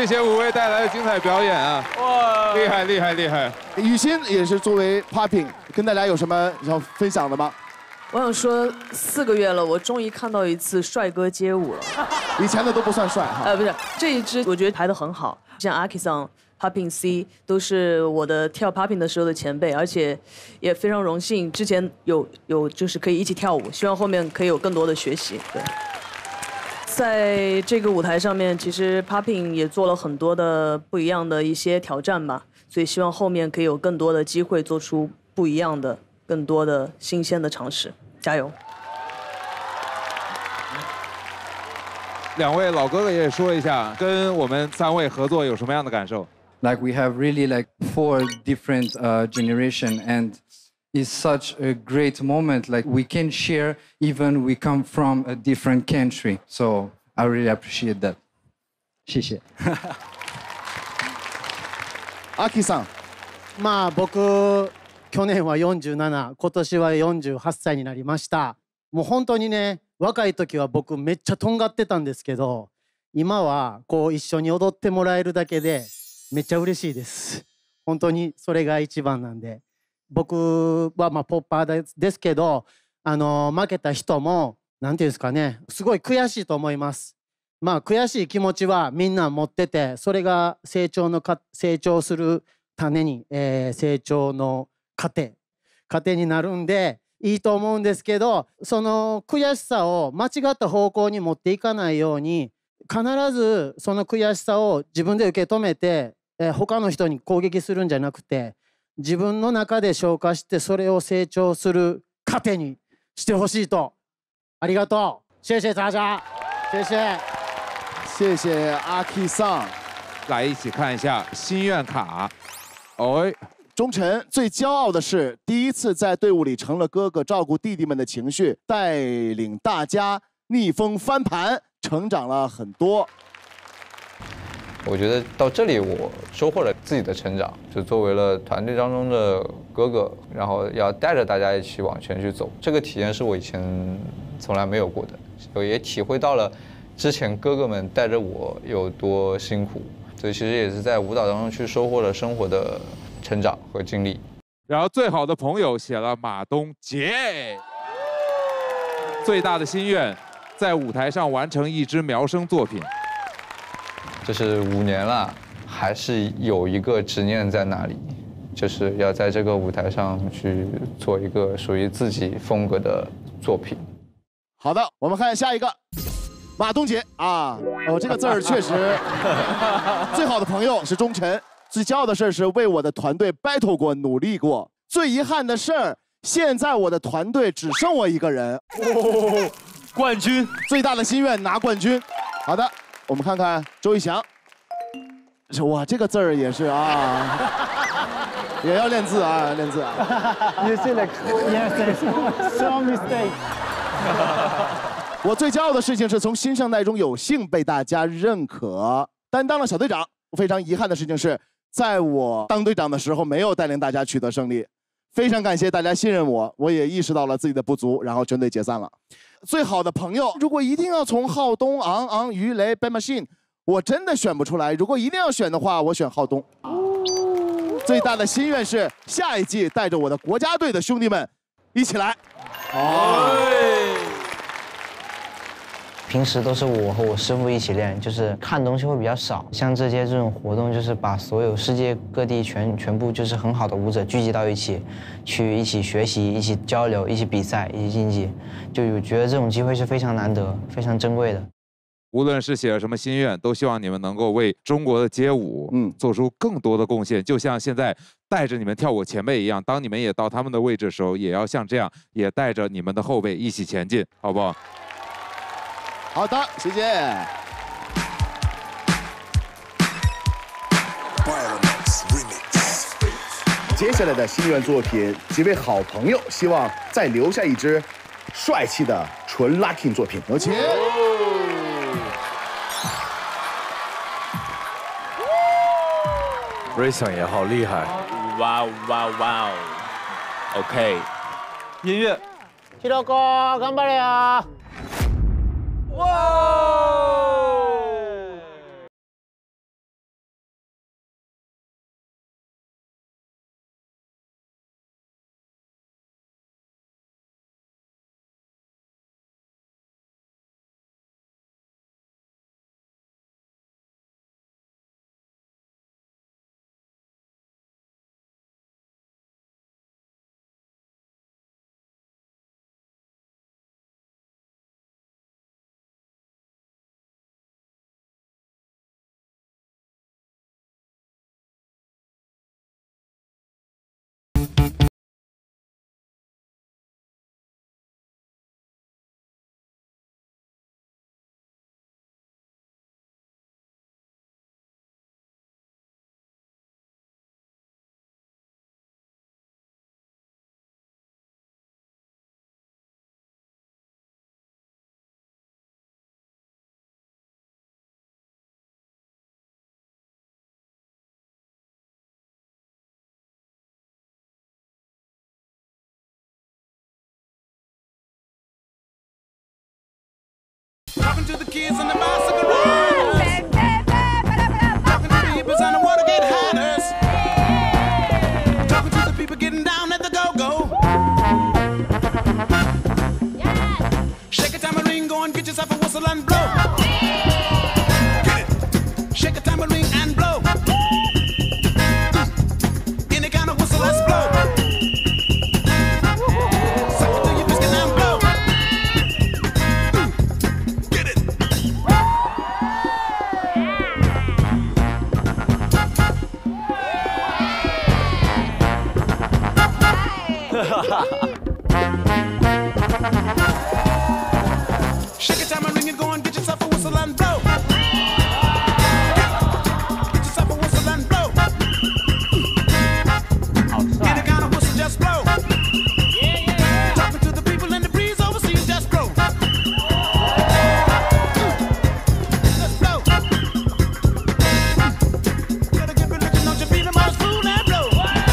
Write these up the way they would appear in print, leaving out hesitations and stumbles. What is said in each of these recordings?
谢谢5位带来的精彩表演啊！哇，厉害厉害厉害！ 雨欣也是作为 Popping， 跟大家有什么要分享的吗？ 我想说，4个月了，我终于看到一次帅哥街舞了。 以前的都不算帅哈。 不是，这一支我觉得排得很好，像 Aki-san、Popping C 都是我的跳 Popping 的时候的前辈，而且也非常荣幸之前有就是可以一起跳舞，希望后面可以有更多的学习。对，在这个舞台上面，其实 Popping 也做了很多的不一样的一些挑战吧，所以希望后面可以有更多的机会做出不一样的、更多的新鲜的尝试。加油 ！2位老哥哥也说一下，跟我们3位合作有什么样的感受 ？Like we have really like 4 different generation, and it's such a great moment. Like we can share, even we come from a different country. So I really appreciate that. 谢谢。 Akiさん。 まあ僕去年は47、今年は48歳になりました。もう本当にね、若い時は僕めっちゃとんがってたんですけど、今はこう一緒に踊ってもらえるだけでめっちゃ嬉しいです。本当にそれが一番なんで、僕はまあポッパーですけど、負けた人もなんていうんですかね、すごい悔しいと思います。まあ悔しい気持ちはみんな持ってて、それが成長する種に、成長の糧になるんでいいと思うんですけど、その悔しさを間違った方向に持っていかないように、必ずその悔しさを自分で受け止めて、他の人に攻撃するんじゃなくて、自分の中で消化してそれを成長する糧にしてほしいと。ありがとう。谢谢大家。谢谢。 谢谢阿 K 桑。 来一起看一下心愿卡。哎。 钟晨最骄傲的是，第一次在队伍里成了哥哥，照顾弟弟们的情绪，带领大家逆风翻盘，成长了很多。 我觉得到这里，我收获了自己的成长，就作为了团队当中的哥哥，然后要带着大家一起往前去走，这个体验是我以前从来没有过的，我也体会到了之前哥哥们带着我有多辛苦，所以其实也是在舞蹈当中去收获了生活的成长和经历。 然后最好的朋友写了马东杰，最大的心愿在舞台上完成一支苗声作品。 这是5年了，还是有一个执念在那里，就是要在这个舞台上去做一个属于自己风格的作品。 好的，我们看下一个，马东杰啊，这个字儿确实，最好的朋友是钟晨。最骄傲的事是为我的团队 battle 过、努力过。最遗憾的事儿，现在我的团队只剩我一个人。 冠军， 最大的心愿拿冠军。好的，我们看看周玉翔。哇，这个字儿也是啊，也要练字啊，练字啊。 You see like yes, some mistake. 我最骄傲的事情是从新生代中有幸被大家认可，担当了小队长。非常遗憾的事情是，在我当队长的时候没有带领大家取得胜利，非常感谢大家信任我，我也意识到了自己的不足，然后全队解散了。最好的朋友，如果一定要从浩东、昂昂、于雷、Ben Machine， 我真的选不出来。如果一定要选的话，我选浩东。最大的心愿是下一季带着我的国家队的兄弟们一起来。 平时都是我和我师傅一起练，就是看东西会比较少。像这种活动，就是把所有世界各地全部就是很好的舞者聚集到一起，去一起学习、一起交流、一起比赛、一起竞技。就我觉得这种机会是非常难得、非常珍贵的。 无论是写了什么心愿，都希望你们能够为中国的街舞做出更多的贡献。就像现在带着你们跳舞前辈一样，当你们也到他们的位置的时候，也要像这样，也带着你们的后辈一起前进，好不好？ 好的，谢谢。接下来的心愿作品，几位好朋友希望再留下一支帅气的纯 locking 作品，有请。 Rayson 也好厉害，哇哇哇 ！OK， 音乐。 ひろこ頑張れよ。 哇！ kids and the bicycle riders. Talking to the hippies and the Watergate hiders. Talking to the people getting down at the go-go. Shake a tambourine, go and get yourself a whistle and blow. Get it. Shake a tambourine and blow. Any kind of whistle, let's blow. Suck it till your biscuit and blow. Get it. Shake a tambourine and go and get yourself a whistle and blow. Get yourself a whistle and blow. Any kind of whistle, just blow. Talking to the people in the breeze overseas, just blow. Just blow. Gotta get religion, don't you feel them all fool and blow.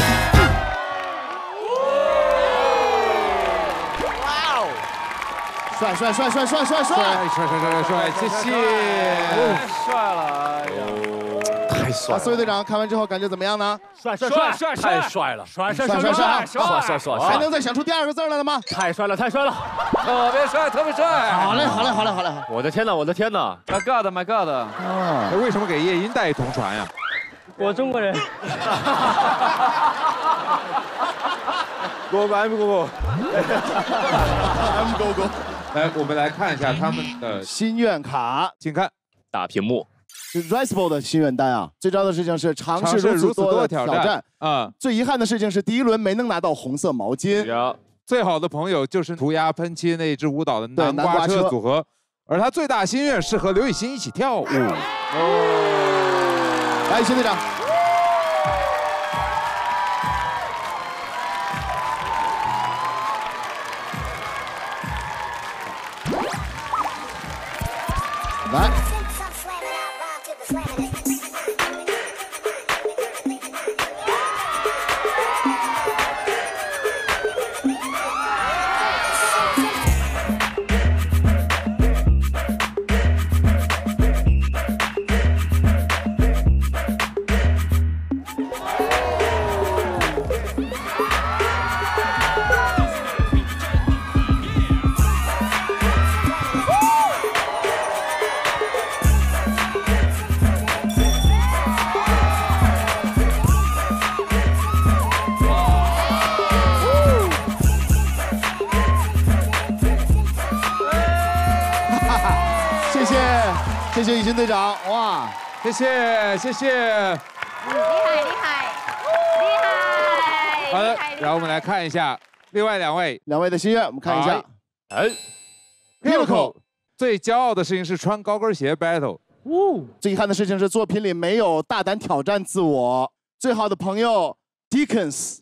Wow. 帅帅帅帅帅帅帅！ 谢谢。 帅了，哎呀，太帅啊，四位队长看完之后感觉怎么样呢？ 帅，太帅了，帅， 还能再想出第二个字来了吗？ 太帅了， 特别帅，特别帅。 好嘞，好嘞，好嘞，好嘞。 我的天哪！My God，My God！ 啊，为什么给夜莺带一同船呀？ 我中国人。 Go M Go M Go Go。 来，我们来看一下他们的心愿卡， 请看大屏幕。 是 Riceball 的心愿单啊！最糟的事情是尝试如此多的挑战啊！ 最遗憾的事情是第一轮没能拿到红色毛巾。 最好的朋友就是涂鸦喷漆那支舞蹈的南瓜车组合，而他最大心愿是和刘雨欣一起跳舞。 来，新队长。来，谢谢雨欣队长，哇， 谢谢。 厉害！ 好的，然后我们来看一下另外两位的心愿，我们看一下。 Himiko 最骄傲的事情是穿高跟鞋 battle。 最遗憾的事情是作品里没有大胆挑战自我。最好的朋友 Deacons。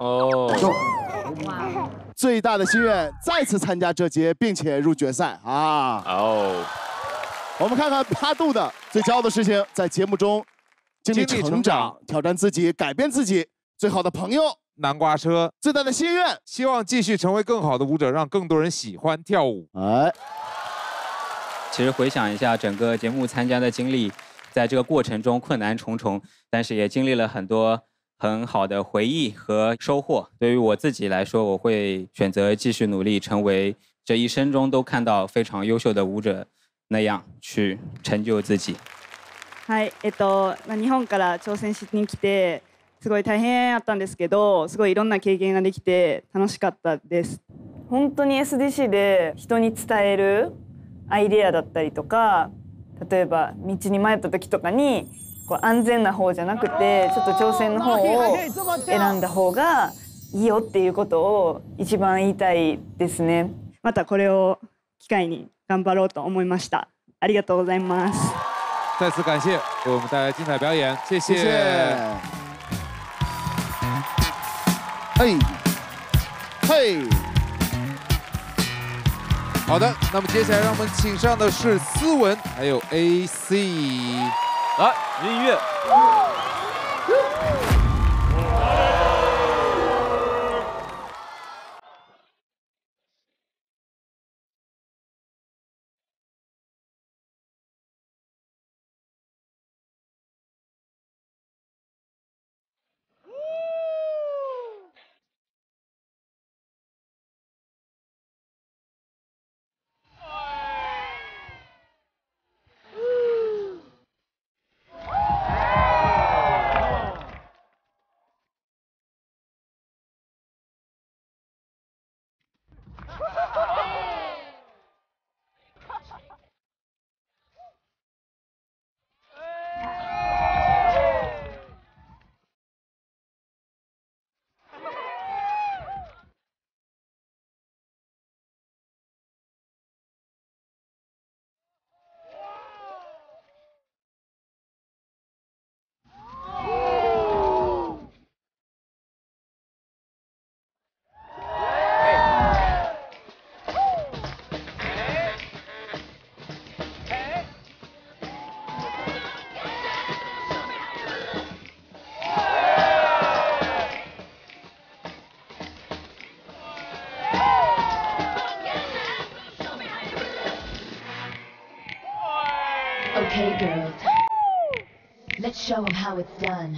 哇！最大的心愿再次参加这节，并且入决赛啊！我们看看帕杜的最骄傲的事情，在节目中经历成长，挑战自己，改变自己。最好的朋友南瓜车， 最大的心愿， 希望继续成为更好的舞者，让更多人喜欢跳舞。 其实回想一下整个节目参加的经历，在这个过程中困难重重，但是也经历了很多很好的回忆和收获。对于我自己来说，我会选择继续努力，成为这一生中都看到非常优秀的舞者。那样去成就自己。 はい、日本から挑戦しに来て、すごい大変やったんですけど、すごいいろんな経験ができて楽しかったです。本当に SDC で人に伝えるアイデアだったりとか、例えば道に迷った時とかにこう安全な方じゃなくて、ちょっと挑戦の方を選んだ方がいいよっていうことを一番言いたいですね。またこれを機会に頑張ろうと思いました。ありがとうございます。 再次感谢为我们带来精彩表演，谢谢。 嘿，嘿。 好的，那么接下来让我们请上的是思文，还有 AC。 来，音乐。 Show them how it's done.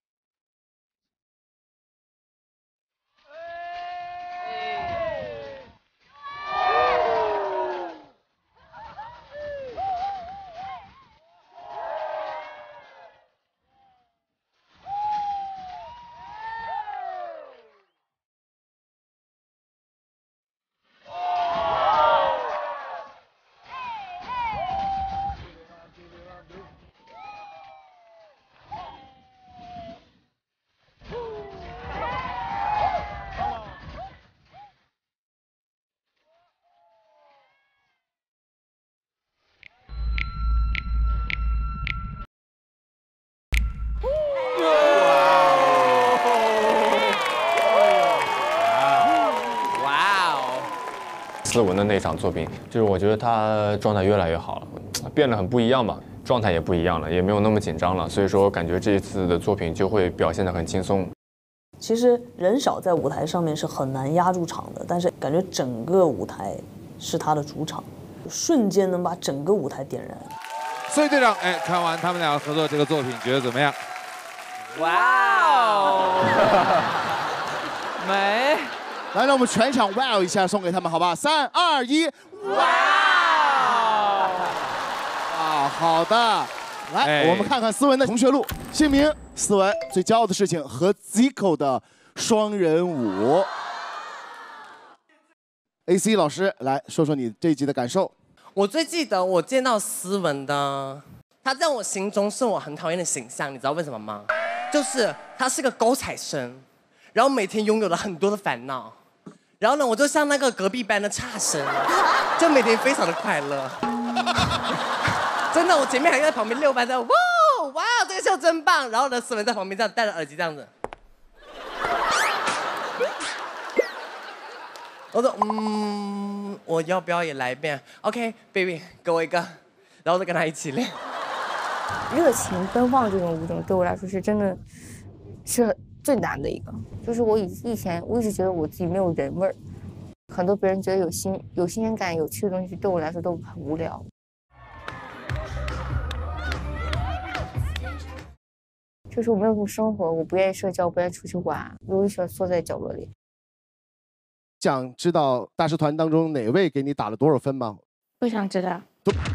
思文的那场作品，就是我觉得他状态越来越好了，变得很不一样吧，状态也不一样了，也没有那么紧张了，所以说感觉这一次的作品就会表现得很轻松。 其实人少在舞台上面是很难压住场的，但是感觉整个舞台是他的主场，瞬间能把整个舞台点燃。 所以队长，看完他们俩合作这个作品，觉得怎么样？ 哇哦，美！ 来，让我们全场 wow 一下，送给他们，好吧？3、2、1，哇！啊，好的。来，我们看看思文的同学录，姓名思文，最骄傲的事情和 Zico 的双人舞。AC 老师，来说说你这一集的感受。 我最记得我见到思文的，他在我心中是我很讨厌的形象，你知道为什么吗？就是他是个高材生，然后每天拥有了很多的烦恼，然后呢，我就像那个隔壁班的差生，就每天非常的快乐。真的，我前面还在旁边6班在哇哇，这个秀真棒。然后呢，思文在旁边这样戴着耳机这样子。我说我要不要也来一遍 ？OK baby， 给我一个，然后就跟他一起练。 热情奔放这种舞种对我来说是真的是最难的一个，就是我以前一直觉得我自己没有人味儿，很多别人觉得有新鲜感、有趣的东西对我来说都很无聊。就是我没有什么生活，我不愿意社交，不愿意出去玩，我就喜欢缩在角落里。 想知道大师团当中哪位给你打了多少分吗？ 不想知道。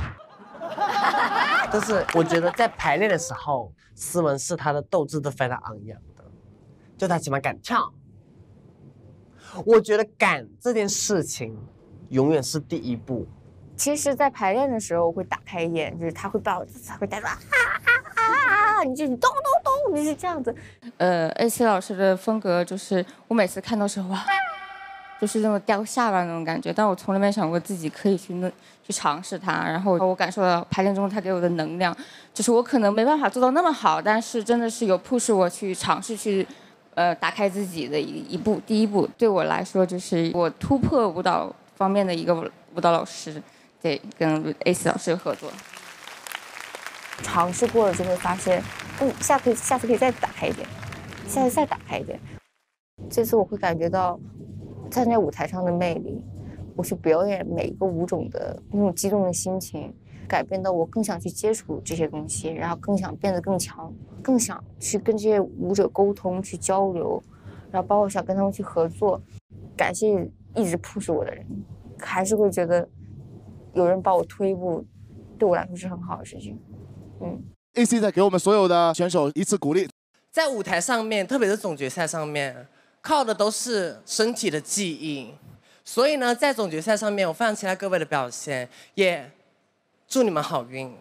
就是我觉得在排练的时候，思文是他的斗志都非常昂扬的，就他起码敢跳。我觉得敢这件事情永远是第一步。 其实，在排练的时候会打开眼，就是他会把我，他会带着你就你咚咚咚，就是这样子。AC 老师的风格就是我每次看到时候哇，就是那种掉下巴那种感觉，但我从来没想过自己可以去尝试它。然后我感受到排练中他给我的能量，就是我可能没办法做到那么好，但是真的是有 push 我去尝试去打开自己的第一步。对我来说，就是我突破舞蹈方面的一个舞蹈老师。对，跟 AC 老师合作，尝试过了就会发现，下次可以再打开一点，下次再打开一点。这次我会感觉到站在舞台上的魅力，我去表演每一个舞种的那种激动的心情，改变到我更想去接触这些东西，然后更想变得更强，更想去跟这些舞者沟通、去交流，然后包括想跟他们去合作。感谢一直 push 我的人，还是会觉得。有人把我推一步，对我来说是很好的事情。 AC 再给我们所有的选手一次鼓励。 在舞台上面，特别是总决赛上面，靠的都是身体的记忆。所以呢，在总决赛上面，我非常期待各位的表现，也祝你们好运。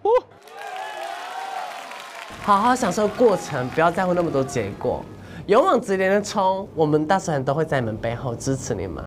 好好享受过程，不要在乎那么多结果，勇往直前的冲。我们大师团都会在你们背后支持你们。